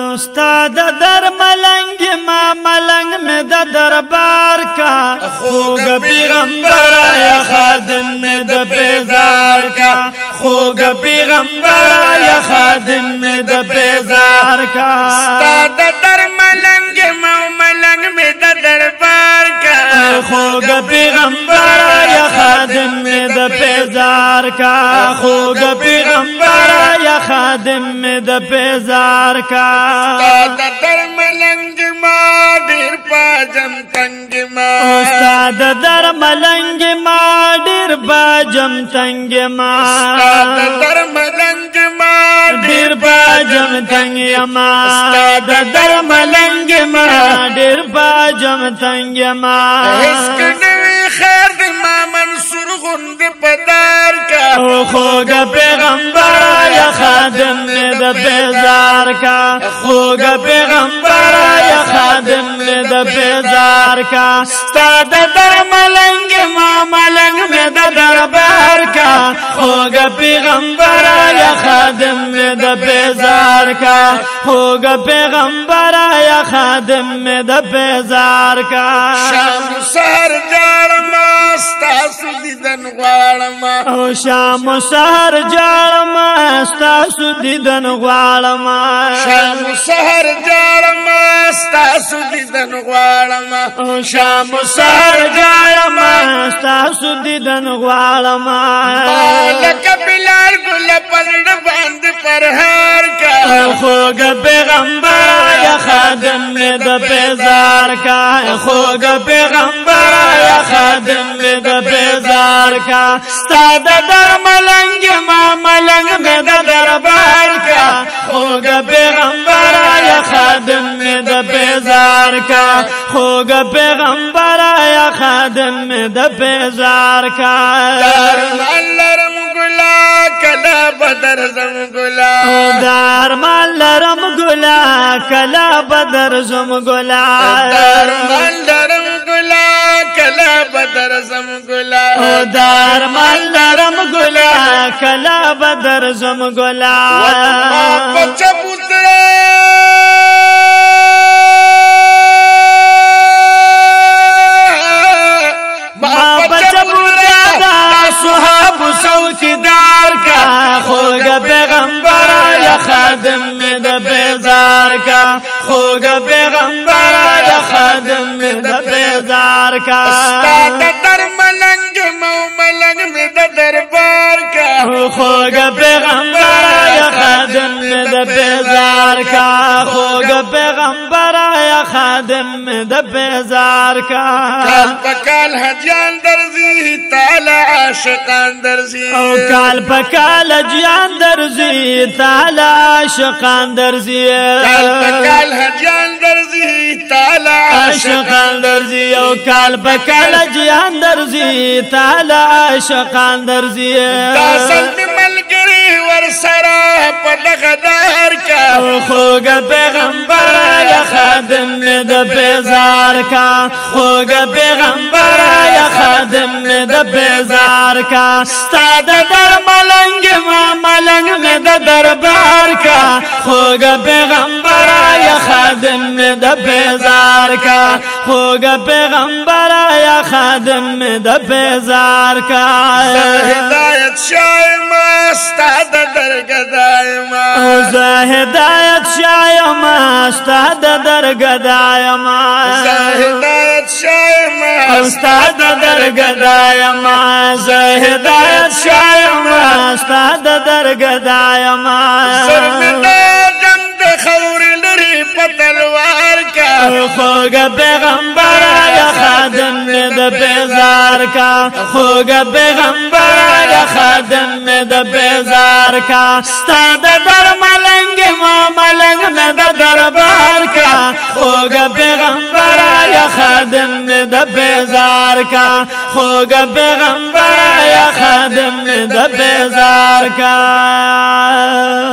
استاد در ملنگ ما ملنگ میں دا دربار کا خوگ پیغمبر یا خادم میں دا بیزار کا خوگ پیغمبر یا خادم میں دا بیزار کا استاد در ملنگ ما ملنگ میں دا دربار کا خوگ پیغمبر یا خادم میں دا بیزار کا خوگ پیغمبر یا خادم میں دا بیزار کا استاد در ملنگ ما دیر باجم تنگ ما استاد در ملنگ ما دیر باجم تنگ ما استاد در ملنگ ما دیر باجم تنگ ما استاد در ملنگ ما دیر باجم تنگ ما عشق نوی خیر دی ما منصور غند پدار کا خوگ پیغمبر یا خادم میں دا بیزار کا خوگ پیغمبر یا خادم میں دا بیزار کا استاد در ملنگ ما ملنگ میں دا دربار کا خوگ پیغمبر یا خادم میں دا بیزار کا خوگ پیغمبر یا خادم میں دا بیزار کا شام سهر جارما ستاسو دیدن غواړما شام سهر جارما ستاسو دیدن غواړما شام سهر جارما ستاسو دیدن غواړما شام سهر جارما ستاسو دیدن غواړما لک بلال ګل پلړ باندې پرهار کا خوګ پیغمبر یا خادم میں دا بیزار کا خوګ پیغمبر یا خادم میں دا بیزار کا استاد در ملنگ ما ملنگ میں دا دربار کا خوګ پیغمبر یا خادم میں دا بیزار کا خوګ پیغمبر یا خادم میں دا بیزار کا لرم ګلا کلا بدر زم ګلا دار مال لرم ګلا کلا بدر زم ګلا دار مال لرم ګلا کلا بدر زم ګلا دار مال لرم ګلا کلا بدر زم ګلا بچا پوتر صحاب څوکیدار کا خوګ پیغمبر یا خادم میں دا بیزار کا خوګ پیغمبر یا خادم میں دا بیزار کا استاد در ملنگ مو ملنگ میں دا دربار کا خوګ پیغمبر یا خادم میں دا بیزار کا خوګ پیغمبر یا خادم میں دا بیزار کا کال پکال حجان درزی تعالی عاشقان درزی کال پکال جان درزی تعالی عاشقان درزی کال پکال حجان درزی تعالی عاشقان درزی او کال پکال جان درزی تعالی عاشقان درزی داسل ملګری ور سره په لغدار کا خوګ پیغمبر یا خادم میں دا بیزار کا خوګ پیغمبر یا خادم میں دا بیزار کا استاد در ملنگ ما ملنگ میں دا دربار کا خوګ پیغمبر یا خادم میں دا بیزار کا خوګ پیغمبر یا خادم میں دا بیزار کا هدایت شایما استاد درگدایما هدایت شایما استاد درگدایما هدایت شایما استاد درگدایما هدایت شایما استاد درگدایما سرمداجم د خور لري په تلوار کا خوګ پیغمبر یا خادم میں دا بیزار کا خوګ پیغمبر یا خادم میں دا بیزار کا استاد در ملنگ ما ملنگ میں دا دربار کا خوګ پیغمبر یا خادم میں دا بیزار کا خوګ پیغمبر یا خادم میں دا بیزار کا